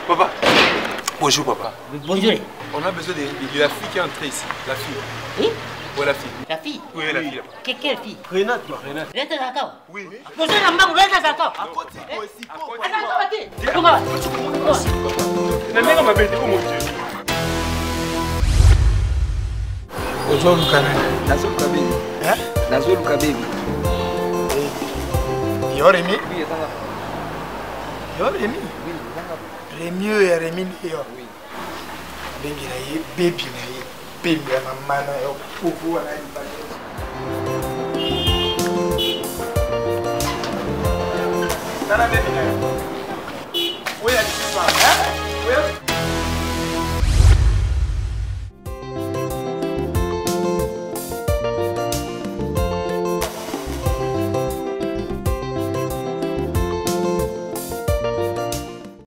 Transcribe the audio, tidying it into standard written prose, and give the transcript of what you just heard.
Papa. Bonjour, papa. Bonjour. On a besoin de la fille qui est entrée ici. La fille. Oui? Oui, la fille. La fille? Oui, la fille. Quelle fille? Renate, toi. Renate. Renate Zakao? Oui. Bonjour, Nambangu, Renate Zakao. Attends, Nazoluka baby. Yo Rémi? Oui, attends. Yo Rémi? Oui, Rémi ya Rémi yo. oui. Bengi na ye baby na ye. Baby ya mama na yo. Fufu na ye. Nana baby na yo.